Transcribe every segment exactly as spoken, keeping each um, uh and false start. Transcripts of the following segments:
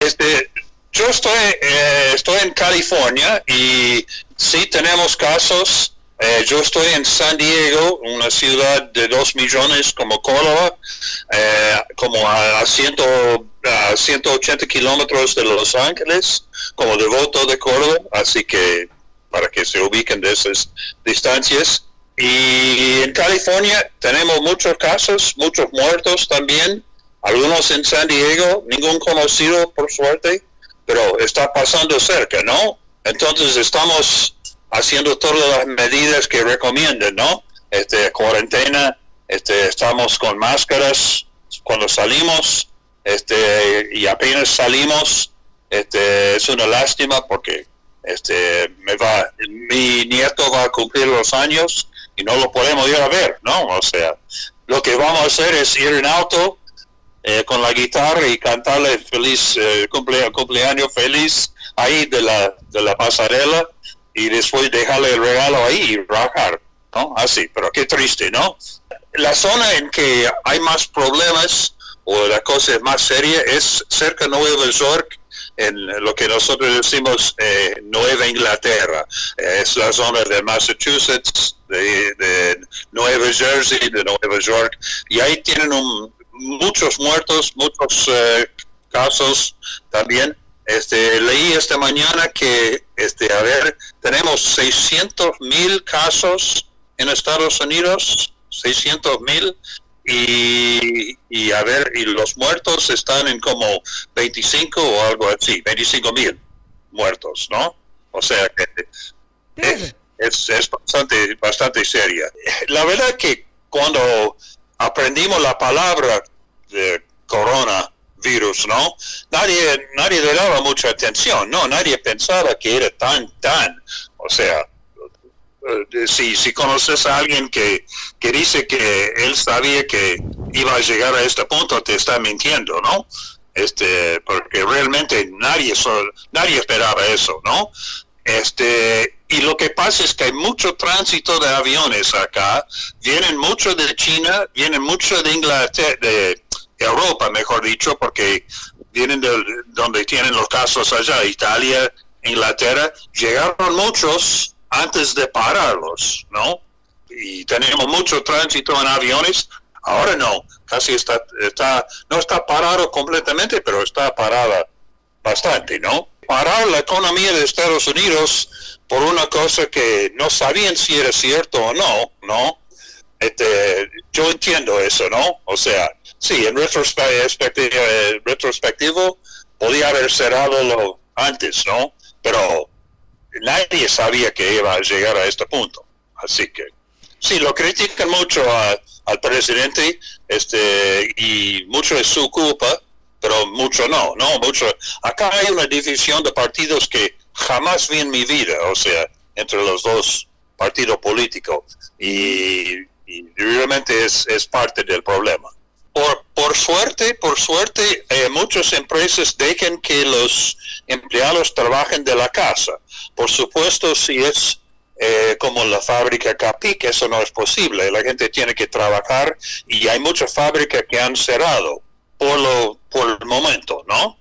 Este, yo estoy, eh, estoy en California y sí tenemos casos. Eh, yo estoy en San Diego, una ciudad de dos millones como Córdoba, eh, como a, a, ciento, a ciento ochenta kilómetros de Los Ángeles, como devoto de Córdoba, así que para que se ubiquen de esas distancias. Y en California tenemos muchos casos, muchos muertos también, algunos en San Diego, ningún conocido por suerte, pero está pasando cerca, ¿no? Entonces estamos haciendo todas las medidas que recomiendan, ¿no? Este, cuarentena, este, estamos con máscaras cuando salimos, este, y apenas salimos, este, es una lástima porque, este, me va, mi nieto va a cumplir los años y no lo podemos ir a ver, ¿no? O sea, lo que vamos a hacer es ir en auto, eh, con la guitarra y cantarle feliz, eh, cumple, cumpleaños feliz ahí de la, de la pasarela, y después dejarle el regalo ahí y rajar, ¿no? Así, pero qué triste, ¿no? La zona en que hay más problemas o la cosa más seria es cerca de Nueva York, en lo que nosotros decimos eh, Nueva Inglaterra. Eh, es la zona de Massachusetts, de, de Nueva Jersey, de Nueva York, y ahí tienen un, muchos muertos, muchos eh, casos también. Este, leí esta mañana que, este, a ver, tenemos seiscientos mil casos en Estados Unidos, seiscientos mil, y, y a ver, y los muertos están en como veinticinco o algo así, veinticinco mil muertos, ¿no? O sea que es, es, es bastante, bastante seria. La verdad que cuando aprendimos la palabra de corona, virus, ¿no? Nadie, nadie le daba mucha atención, ¿no? Nadie pensaba que era tan, tan, o sea, uh, si, si conoces a alguien que, que dice que él sabía que iba a llegar a este punto, te está mintiendo, ¿no? Este, porque realmente nadie, nadie esperaba eso, ¿no? Este, y lo que pasa es que hay mucho tránsito de aviones acá, vienen mucho de China, vienen mucho de Inglaterra, de Europa, mejor dicho, porque vienen de donde tienen los casos allá, Italia, Inglaterra. Llegaron muchos antes de pararlos, ¿no? Y tenemos mucho tránsito en aviones. Ahora no, casi está, está no está parado completamente, pero está parada bastante, ¿no? Parar la economía de Estados Unidos por una cosa que no sabían si era cierto o no, ¿no? Este, yo entiendo eso, ¿no? O sea, sí, en retrospectivo, retrospectivo podía haber cerrado antes, ¿no? Pero nadie sabía que iba a llegar a este punto. Así que, sí, lo critican mucho a, al presidente, este, y mucho es su culpa, pero mucho no, ¿no? Mucho. Acá hay una división de partidos que jamás vi en mi vida, o sea, entre los dos partidos políticos, y, y realmente es, es parte del problema. Por, por suerte, por suerte, eh, muchas empresas dejan que los empleados trabajen de la casa. Por supuesto, si es eh, como la fábrica Capic, eso no es posible. La gente tiene que trabajar y hay muchas fábricas que han cerrado por lo por el momento, ¿no?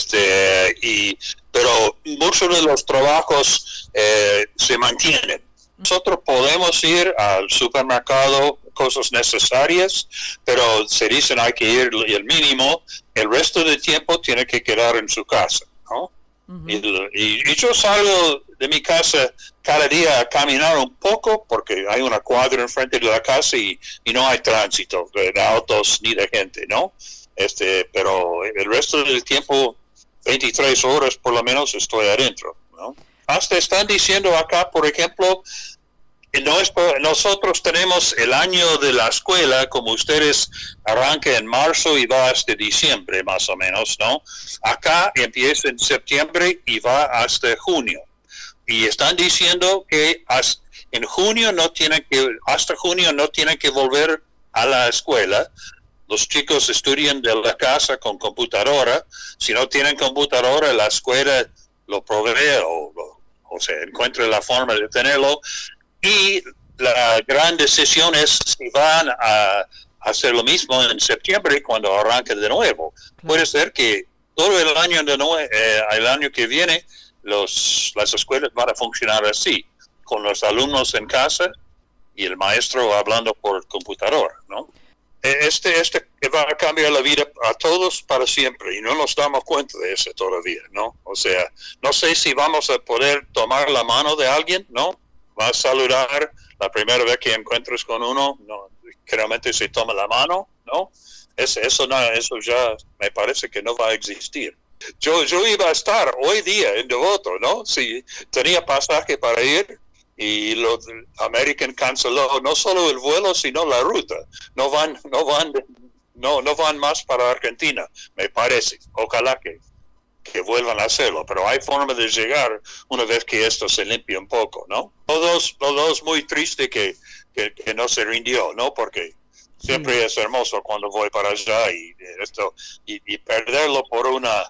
Este y pero muchos de los trabajos eh, se mantienen. Nosotros podemos ir al supermercado, cosas necesarias, pero se dicen hay que ir el mínimo, el resto del tiempo tiene que quedar en su casa, ¿no? Uh-huh. y, y, y yo salgo de mi casa cada día a caminar un poco porque hay una cuadra enfrente de la casa y, y no hay tránsito de autos ni de gente, ¿no? Este, pero el resto del tiempo, veintitrés horas por lo menos, estoy adentro, ¿no? Hasta están diciendo acá, por ejemplo, nosotros tenemos el año de la escuela, como ustedes arranca en marzo y va hasta diciembre más o menos, ¿no? Acá empieza en septiembre y va hasta junio. Y están diciendo que hasta en junio no tienen que, hasta junio no tienen que volver a la escuela. Los chicos estudian de la casa con computadora. Si no tienen computadora, la escuela lo provee o, o sea, encuentra la forma de tenerlo. Y la gran decisión es si van a hacer lo mismo en septiembre cuando arranque de nuevo. Claro. Puede ser que todo el año de nue eh, el año que viene los las escuelas van a funcionar así, con los alumnos en casa y el maestro hablando por computador, ¿no? Este, este va a cambiar la vida a todos para siempre y no nos damos cuenta de eso todavía, ¿no? O sea, no sé si vamos a poder tomar la mano de alguien, ¿no? Va a saludar la primera vez que encuentres con uno, no, realmente se toma la mano, ¿no? Es, eso no, eso ya me parece que no va a existir. Yo, yo iba a estar hoy día en Devoto, ¿no? Si tenía pasaje para ir y lo American canceló no solo el vuelo sino la ruta. No van, no van, no, no van más para Argentina, me parece. Ojalá que que vuelvan a hacerlo, pero hay forma de llegar una vez que esto se limpie un poco, ¿no? Todos, todos muy triste que, que, que no se rindió, ¿no? Porque siempre sí. Es hermoso cuando voy para allá y esto y, y perderlo por una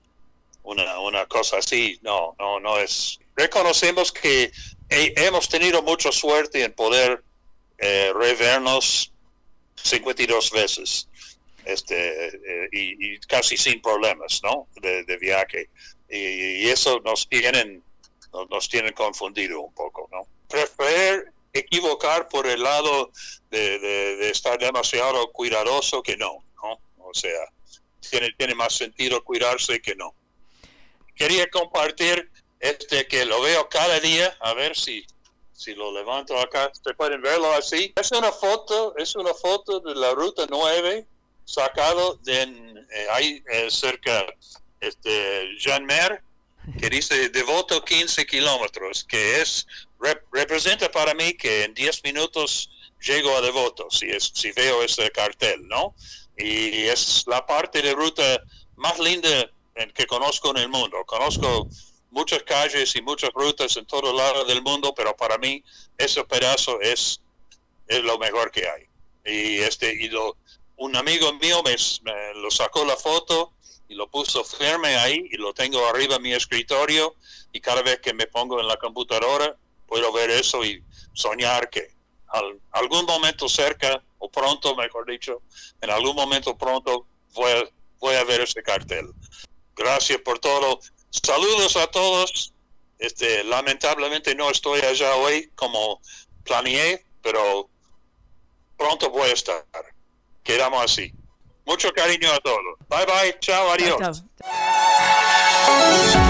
una una cosa así, no, no, no es. Reconocemos que he, hemos tenido mucha suerte en poder eh, revernos cincuenta y dos veces. Este eh, y, y casi sin problemas, ¿no? De, de viaje y, y eso nos tienen nos tienen confundido un poco, ¿no? Prefiero equivocar por el lado de, de, de estar demasiado cuidadoso que no, ¿no? O sea, tiene tiene más sentido cuidarse que no. Quería compartir este que lo veo cada día, a ver si si lo levanto acá, ¿se pueden verlo así? Es una foto, es una foto de la ruta nueve. Sacado de eh, ahí eh, cerca este Jean Mer, que dice Devoto quince kilómetros, que es rep, representa para mí que en diez minutos llego a Devoto si es si veo ese cartel, ¿no? Y es la parte de ruta más linda en que conozco en el mundo. Conozco muchas calles y muchas rutas en todo lado del mundo, pero para mí ese pedazo es es lo mejor que hay. Y este y lo un amigo mío me, me lo sacó la foto y lo puso firme ahí y lo tengo arriba en mi escritorio y cada vez que me pongo en la computadora puedo ver eso y soñar que al, algún momento cerca o pronto, mejor dicho, en algún momento pronto voy a, voy a ver ese cartel. Gracias por todo. Saludos a todos. Este, lamentablemente no estoy allá hoy como planeé, pero pronto voy a estar. Quedamos así. Mucho cariño a todos. Bye bye. Chao. Adiós. Chao, chao.